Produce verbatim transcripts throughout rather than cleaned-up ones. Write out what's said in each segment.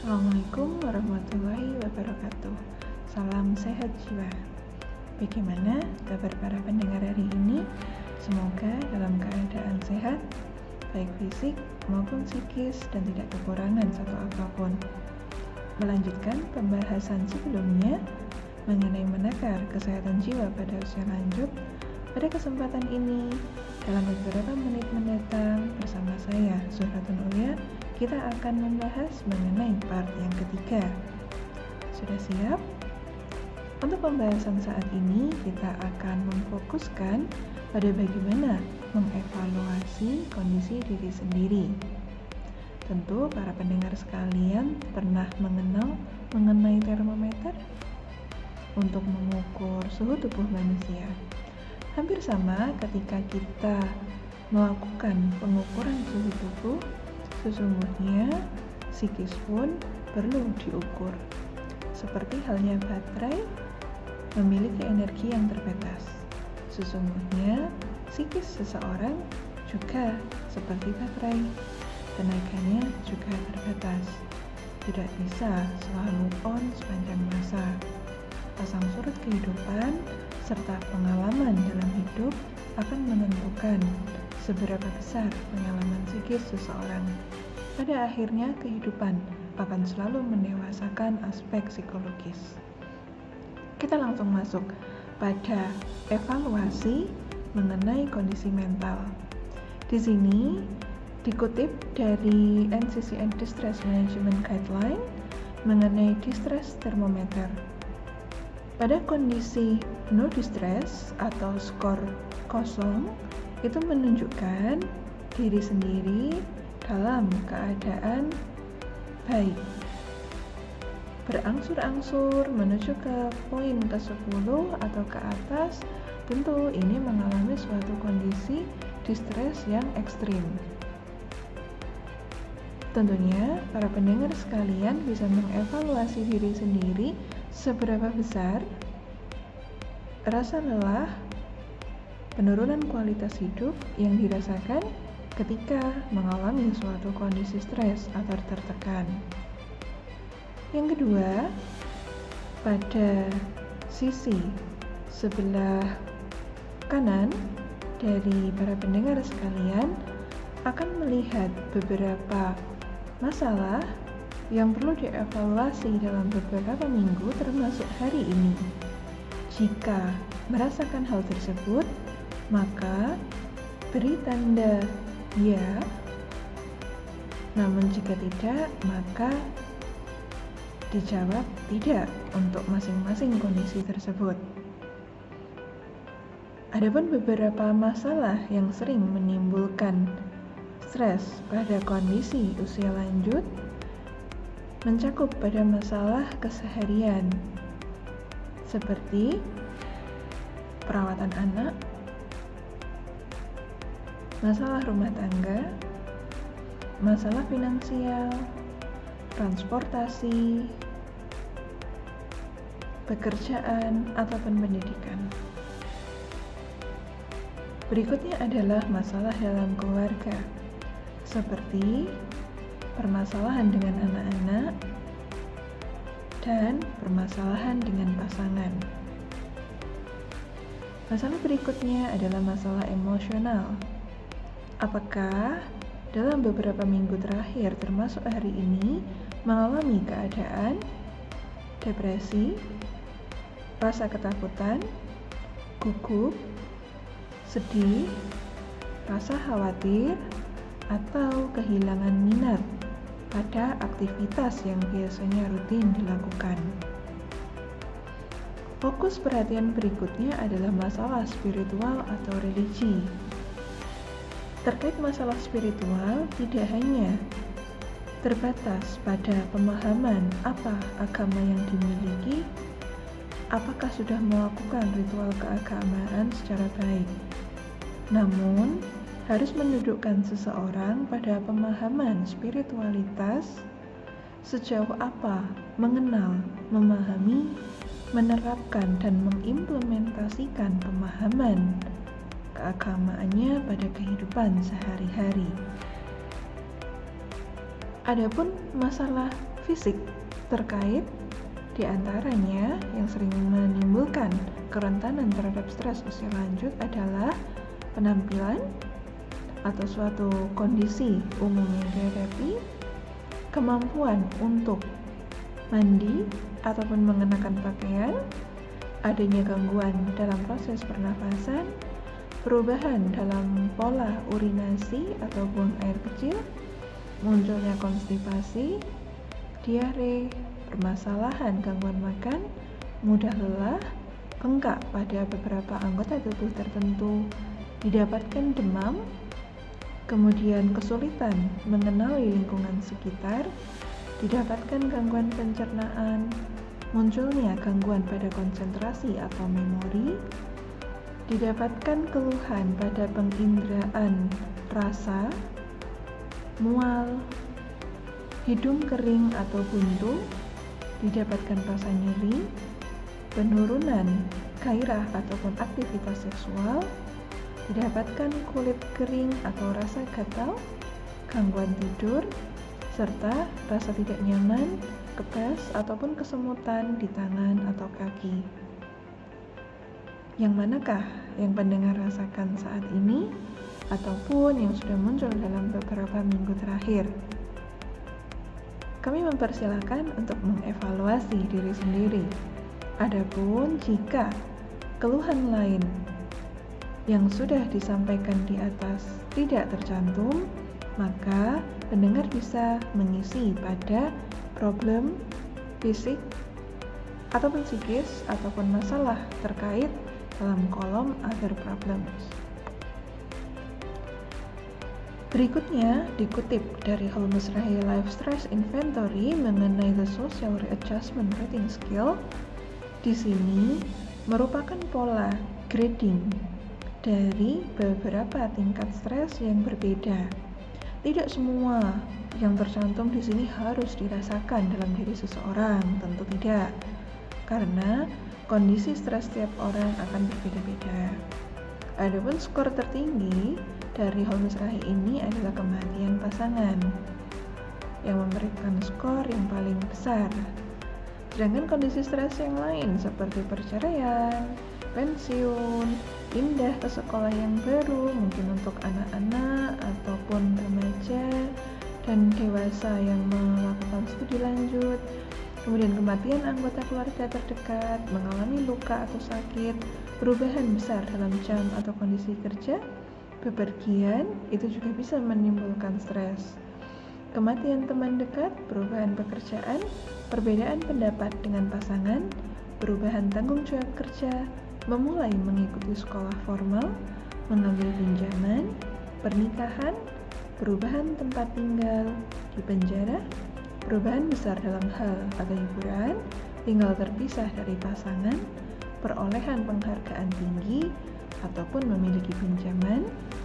Assalamualaikum warahmatullahi wabarakatuh. Salam sehat jiwa. Bagaimana kabar para pendengar hari ini? Semoga dalam keadaan sehat, baik fisik maupun psikis, dan tidak kekurangan satu apapun. Melanjutkan pembahasan sebelumnya mengenai menakar kesehatan jiwa pada usia lanjut. Pada kesempatan ini, dalam beberapa menit mendatang bersama saya, Zuhratun Ulia, kita akan membahas mengenai part yang ketiga. Sudah siap? Untuk pembahasan saat ini, kita akan memfokuskan pada bagaimana mengevaluasi kondisi diri sendiri. Tentu para pendengar sekalian pernah mengenal mengenai termometer untuk mengukur suhu tubuh manusia. Hampir sama ketika kita melakukan pengukuran suhu tubuh, sesungguhnya psikis pun perlu diukur. Seperti halnya baterai memiliki energi yang terbatas, sesungguhnya psikis seseorang juga seperti baterai, tenaganya juga terbatas, tidak bisa selalu on sepanjang masa. Pasang surut kehidupan serta pengalaman dalam hidup akan menentukan seberapa besar pengalaman psikis seseorang. Pada akhirnya, kehidupan akan selalu mendewasakan aspek psikologis. Kita langsung masuk pada evaluasi mengenai kondisi mental. Di sini dikutip dari N C C N Distress Management Guideline mengenai distress thermometer. Pada kondisi no distress atau skor kosong, itu menunjukkan diri sendiri dalam keadaan baik. Berangsur-angsur menuju ke poin ke sepuluh atau ke atas, tentu ini mengalami suatu kondisi distress yang ekstrim. Tentunya para pendengar sekalian bisa mengevaluasi diri sendiri seberapa besar rasa lelah, penurunan kualitas hidup yang dirasakan ketika mengalami suatu kondisi stres atau tertekan. Yang kedua, pada sisi sebelah kanan dari para pendengar sekalian akan melihat beberapa masalah yang perlu dievaluasi dalam beberapa minggu termasuk hari ini. Jika merasakan hal tersebut, maka beri tanda ya. Namun jika tidak, maka dijawab tidak untuk masing-masing kondisi tersebut. Adapun beberapa masalah yang sering menimbulkan stres pada kondisi usia lanjut mencakup pada masalah keseharian seperti perawatan anak, masalah rumah tangga, masalah finansial, transportasi, pekerjaan, ataupun pendidikan. Berikutnya adalah masalah dalam keluarga, seperti permasalahan dengan anak-anak dan permasalahan dengan pasangan. Masalah berikutnya adalah masalah emosional. Apakah dalam beberapa minggu terakhir termasuk hari ini mengalami keadaan depresi, rasa ketakutan, gugup, sedih, rasa khawatir, atau kehilangan minat pada aktivitas yang biasanya rutin dilakukan. Fokus perhatian berikutnya adalah masalah spiritual atau religi. Terkait masalah spiritual, tidak hanya terbatas pada pemahaman apa agama yang dimiliki, apakah sudah melakukan ritual keagamaan secara baik, namun harus mendudukkan seseorang pada pemahaman spiritualitas sejauh apa mengenal, memahami, menerapkan, dan mengimplementasikan pemahaman keagamaannya pada kehidupan sehari-hari. Adapun masalah fisik terkait diantaranya yang sering menimbulkan kerentanan terhadap stres usia lanjut adalah penampilan atau suatu kondisi umum yang dihadapi, kemampuan untuk mandi ataupun mengenakan pakaian, adanya gangguan dalam proses pernafasan, perubahan dalam pola urinasi atau buang air kecil, munculnya konstipasi, diare, permasalahan gangguan makan, mudah lelah, bengkak pada beberapa anggota tubuh tertentu, didapatkan demam, kemudian kesulitan mengenali lingkungan sekitar, didapatkan gangguan pencernaan, munculnya gangguan pada konsentrasi atau memori, didapatkan keluhan pada penginderaan rasa, mual, hidung kering atau buntu, didapatkan rasa nyeri, penurunan gairah ataupun aktivitas seksual, didapatkan kulit kering atau rasa gatal, gangguan tidur, serta rasa tidak nyaman, kebas ataupun kesemutan di tangan atau kaki. Yang manakah yang pendengar rasakan saat ini ataupun yang sudah muncul dalam beberapa minggu terakhir? Kami mempersilahkan untuk mengevaluasi diri sendiri. Adapun jika keluhan lain yang sudah disampaikan di atas tidak tercantum, maka pendengar bisa mengisi pada problem fisik ataupun psikis ataupun masalah terkait dalam kolom other problems. Berikutnya dikutip dari Holmes Rahe Life Stress Inventory mengenai the Social Readjustment Rating Scale. Di sini merupakan pola grading dari beberapa tingkat stres yang berbeda. Tidak semua yang tercantum di sini harus dirasakan dalam diri seseorang, tentu tidak. Karena kondisi stres setiap orang akan berbeda-beda. Adapun skor tertinggi dari Holmes Rahe ini adalah kematian pasangan yang memberikan skor yang paling besar. Sedangkan kondisi stres yang lain seperti perceraian, pensiun, pindah ke sekolah yang baru, mungkin untuk anak-anak ataupun remaja dan dewasa yang melakukan studi lanjut, kemudian kematian anggota keluarga terdekat, mengalami luka atau sakit, perubahan besar dalam jam atau kondisi kerja, bepergian, itu juga bisa menimbulkan stres. Kematian teman dekat, perubahan pekerjaan, perbedaan pendapat dengan pasangan, perubahan tanggung jawab kerja, memulai mengikuti sekolah formal, mengambil pinjaman, pernikahan, perubahan tempat tinggal, di penjara, perubahan besar dalam hal atau hiburan, tinggal terpisah dari pasangan, perolehan penghargaan tinggi, ataupun memiliki pinjaman.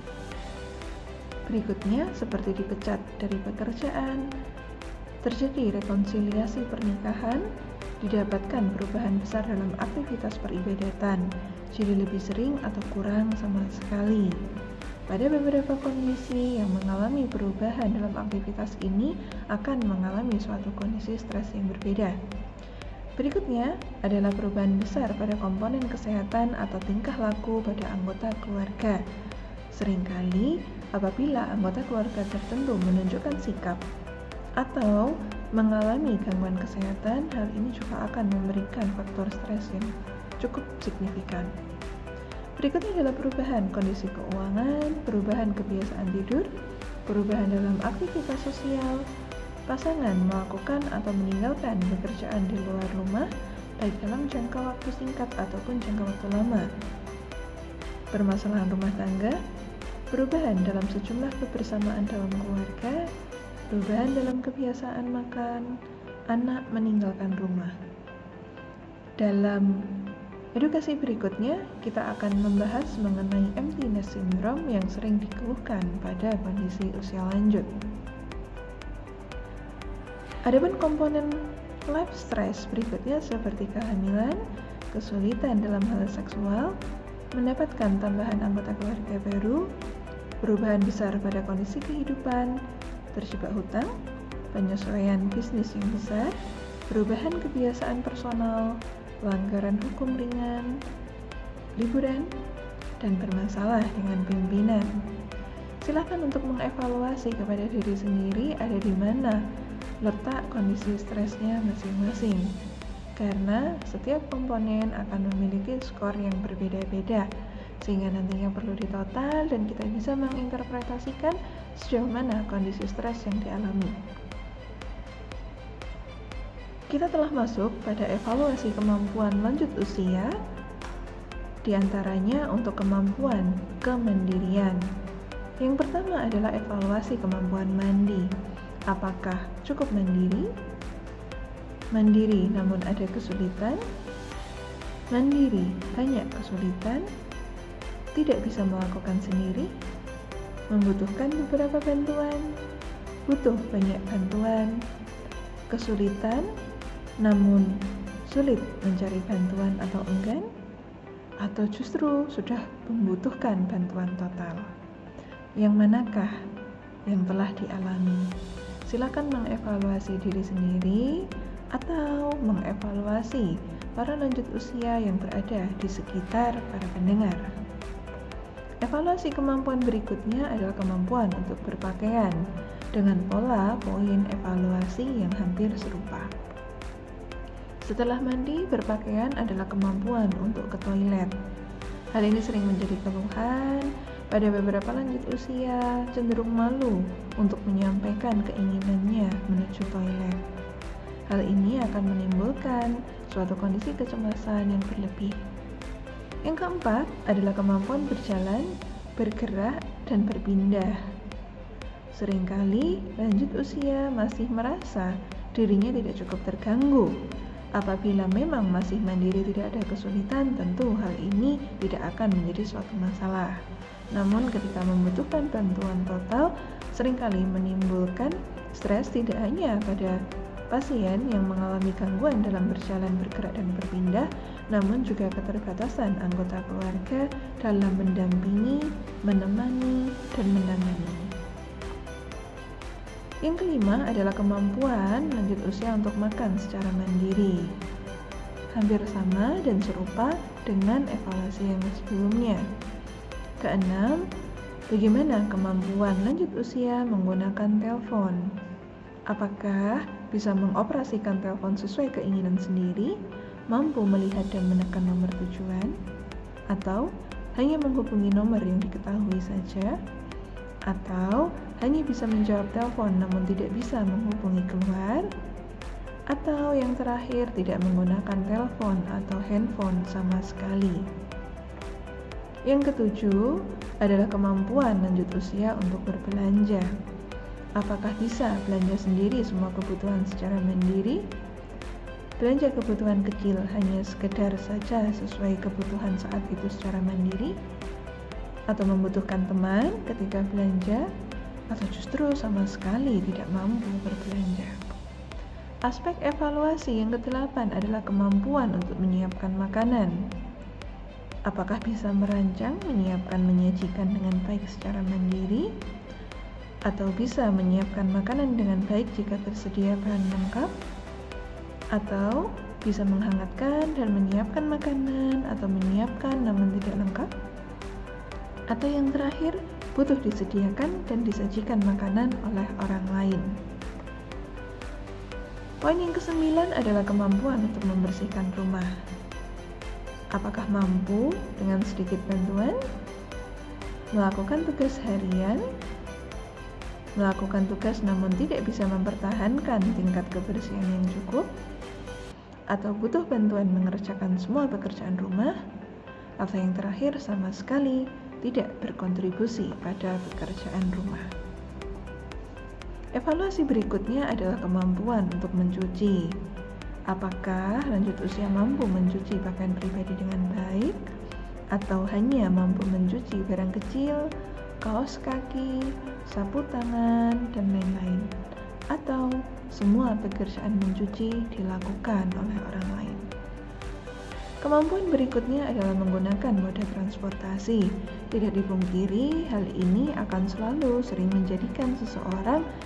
Berikutnya, seperti dipecat dari pekerjaan, terjadi rekonsiliasi pernikahan, didapatkan perubahan besar dalam aktivitas peribadatan, jadi lebih sering atau kurang sama sekali. Pada beberapa kondisi yang mengalami perubahan dalam aktivitas ini akan mengalami suatu kondisi stres yang berbeda. Berikutnya adalah perubahan besar pada komponen kesehatan atau tingkah laku pada anggota keluarga. Seringkali apabila anggota keluarga tertentu menunjukkan sikap atau mengalami gangguan kesehatan, hal ini juga akan memberikan faktor stres yang cukup signifikan. Berikutnya adalah perubahan kondisi keuangan, perubahan kebiasaan tidur, perubahan dalam aktivitas sosial, pasangan melakukan atau meninggalkan pekerjaan di luar rumah, baik dalam jangka waktu singkat ataupun jangka waktu lama. Permasalahan rumah tangga, perubahan dalam sejumlah kebersamaan dalam keluarga, perubahan dalam kebiasaan makan, anak meninggalkan rumah. Dalam edukasi berikutnya, kita akan membahas mengenai emptiness syndrome yang sering dikeluhkan pada kondisi usia lanjut. Adapun komponen life stress berikutnya seperti kehamilan, kesulitan dalam hal seksual, mendapatkan tambahan anggota keluarga baru, perubahan besar pada kondisi kehidupan, terjebak hutang, penyesuaian bisnis yang besar, perubahan kebiasaan personal, pelanggaran hukum ringan, liburan, dan bermasalah dengan pimpinan. Silakan untuk mengevaluasi kepada diri sendiri ada di mana letak kondisi stresnya masing-masing. Karena setiap komponen akan memiliki skor yang berbeda-beda, sehingga nantinya perlu ditotal dan kita bisa menginterpretasikan sejauh mana kondisi stres yang dialami. Kita telah masuk pada evaluasi kemampuan lanjut usia, diantaranya untuk kemampuan kemandirian. Yang pertama adalah evaluasi kemampuan mandi. Apakah cukup mandiri? Mandiri namun ada kesulitan? Mandiri banyak kesulitan? Tidak bisa melakukan sendiri? Membutuhkan beberapa bantuan? Butuh banyak bantuan? Kesulitan namun sulit mencari bantuan atau enggan? Atau justru sudah membutuhkan bantuan total? Yang manakah yang telah dialami? Silakan mengevaluasi diri sendiri atau mengevaluasi para lanjut usia yang berada di sekitar para pendengar. Evaluasi kemampuan berikutnya adalah kemampuan untuk berpakaian dengan pola poin evaluasi yang hampir serupa. Setelah mandi, berpakaian adalah kemampuan untuk ke toilet. Hal ini sering menjadi keluhan pada beberapa lanjut usia, cenderung malu untuk menyampaikan keinginannya menuju toilet. Hal ini akan menimbulkan suatu kondisi kecemasan yang berlebih. Yang keempat adalah kemampuan berjalan, bergerak, dan berpindah. Seringkali lanjut usia masih merasa dirinya tidak cukup terganggu. Apabila memang masih mandiri tidak ada kesulitan, tentu hal ini tidak akan menjadi suatu masalah. Namun ketika membutuhkan bantuan total, seringkali menimbulkan stres tidak hanya pada pasien yang mengalami gangguan dalam berjalan, bergerak, dan berpindah, namun juga keterbatasan anggota keluarga dalam mendampingi, menemani, dan menangani. Yang kelima adalah kemampuan lanjut usia untuk makan secara mandiri. Hampir sama dan serupa dengan evaluasi yang sebelumnya. Keenam, bagaimana kemampuan lanjut usia menggunakan telepon? Apakah bisa mengoperasikan telepon sesuai keinginan sendiri, mampu melihat dan menekan nomor tujuan, atau hanya menghubungi nomor yang diketahui saja, atau hanya bisa menjawab telepon namun tidak bisa menghubungi keluar, atau yang terakhir tidak menggunakan telepon atau handphone sama sekali. Yang ketujuh adalah kemampuan lanjut usia untuk berbelanja. Apakah bisa belanja sendiri semua kebutuhan secara mandiri? Belanja kebutuhan kecil hanya sekedar saja sesuai kebutuhan saat itu secara mandiri? Atau membutuhkan teman ketika belanja? Atau justru sama sekali tidak mampu berbelanja? Aspek evaluasi yang kedelapan adalah kemampuan untuk menyiapkan makanan. Apakah bisa merancang, menyiapkan, menyajikan dengan baik secara mandiri? Atau bisa menyiapkan makanan dengan baik jika tersedia bahan lengkap? Atau bisa menghangatkan dan menyiapkan makanan atau menyiapkan namun tidak lengkap? Atau yang terakhir, butuh disediakan dan disajikan makanan oleh orang lain. Poin yang kesembilan adalah kemampuan untuk membersihkan rumah. Apakah mampu dengan sedikit bantuan melakukan tugas harian? Melakukan tugas namun tidak bisa mempertahankan tingkat kebersihan yang cukup? Atau butuh bantuan mengerjakan semua pekerjaan rumah? Atau yang terakhir sama sekali tidak berkontribusi pada pekerjaan rumah. Evaluasi berikutnya adalah kemampuan untuk mencuci. Apakah lanjut usia mampu mencuci pakaian pribadi dengan baik? Atau hanya mampu mencuci barang kecil, kaos kaki, sapu tangan, dan lain-lain? Atau semua pekerjaan mencuci dilakukan oleh orang lain? Kemampuan berikutnya adalah menggunakan moda transportasi. Tidak dipungkiri, hal ini akan selalu sering menjadikan seseorang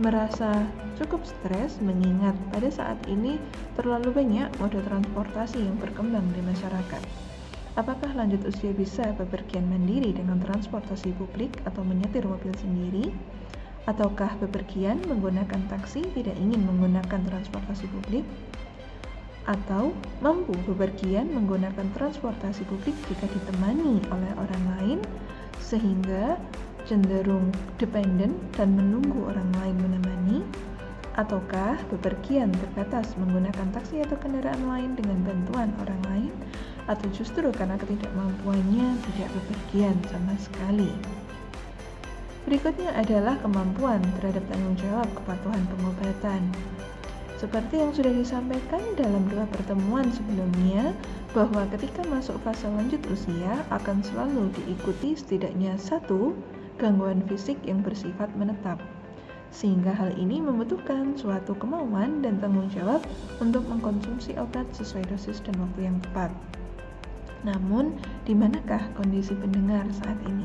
merasa cukup stres mengingat pada saat ini terlalu banyak moda transportasi yang berkembang di masyarakat. Apakah lanjut usia bisa bepergian mandiri dengan transportasi publik atau menyetir mobil sendiri? Ataukah bepergian menggunakan taksi tidak ingin menggunakan transportasi publik? Atau mampu bepergian menggunakan transportasi publik jika ditemani oleh orang lain sehingga cenderung dependen dan menunggu orang lain menemani? Ataukah bepergian terbatas menggunakan taksi atau kendaraan lain dengan bantuan orang lain, atau justru karena ketidakmampuannya tidak bepergian sama sekali? Berikutnya adalah kemampuan terhadap tanggung jawab kepatuhan pengobatan. Seperti yang sudah disampaikan dalam dua pertemuan sebelumnya, bahwa ketika masuk fase lanjut usia akan selalu diikuti setidaknya satu gangguan fisik yang bersifat menetap, sehingga hal ini membutuhkan suatu kemauan dan tanggung jawab untuk mengkonsumsi obat sesuai dosis dan waktu yang tepat. Namun, di manakah kondisi pendengar saat ini?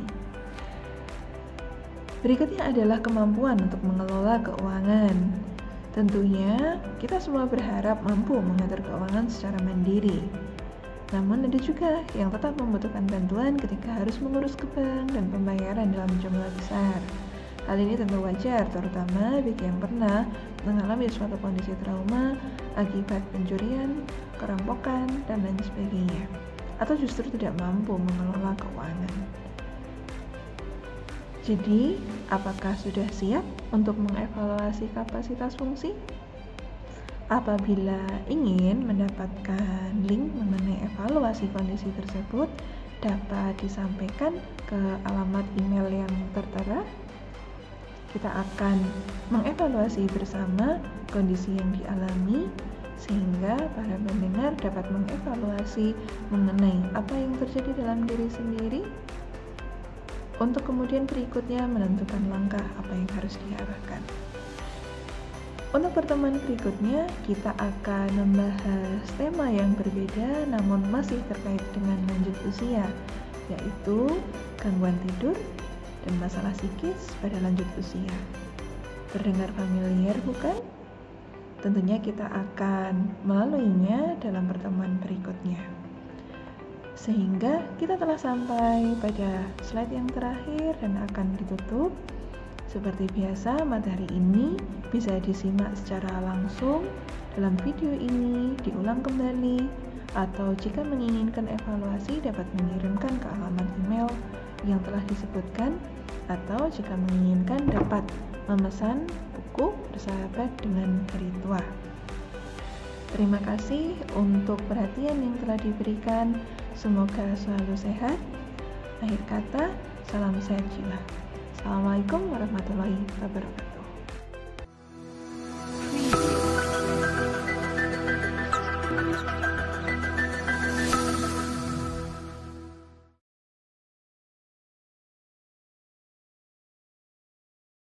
Berikutnya adalah kemampuan untuk mengelola keuangan. Tentunya, kita semua berharap mampu mengatur keuangan secara mandiri. Namun ada juga yang tetap membutuhkan bantuan ketika harus mengurus ke bank dan pembayaran dalam jumlah besar. Hal ini tentu wajar, terutama bagi yang pernah mengalami suatu kondisi trauma akibat pencurian, kerampokan, dan lain sebagainya, atau justru tidak mampu mengelola keuangan. Jadi, apakah sudah siap untuk mengevaluasi kapasitas fungsi? Apabila ingin mendapatkan link mengenai evaluasi kondisi tersebut, dapat disampaikan ke alamat email yang tertera. Kita akan mengevaluasi bersama kondisi yang dialami, sehingga para pendengar dapat mengevaluasi mengenai apa yang terjadi dalam diri sendiri, untuk kemudian berikutnya menentukan langkah apa yang harus diarahkan. Untuk pertemuan berikutnya, kita akan membahas tema yang berbeda namun masih terkait dengan lanjut usia, yaitu gangguan tidur dan masalah psikis pada lanjut usia. Terdengar familiar bukan? Tentunya kita akan melaluinya dalam pertemuan berikutnya. Sehingga kita telah sampai pada slide yang terakhir dan akan ditutup. Seperti biasa, materi ini bisa disimak secara langsung dalam video ini, diulang kembali, atau jika menginginkan evaluasi dapat mengirimkan ke alamat email yang telah disebutkan, atau jika menginginkan dapat memesan buku Bersahabat dengan Hari Tua. Terima kasih untuk perhatian yang telah diberikan. Semoga selalu sehat. Akhir kata, salam sehat jiwa. Assalamualaikum warahmatullahi wabarakatuh.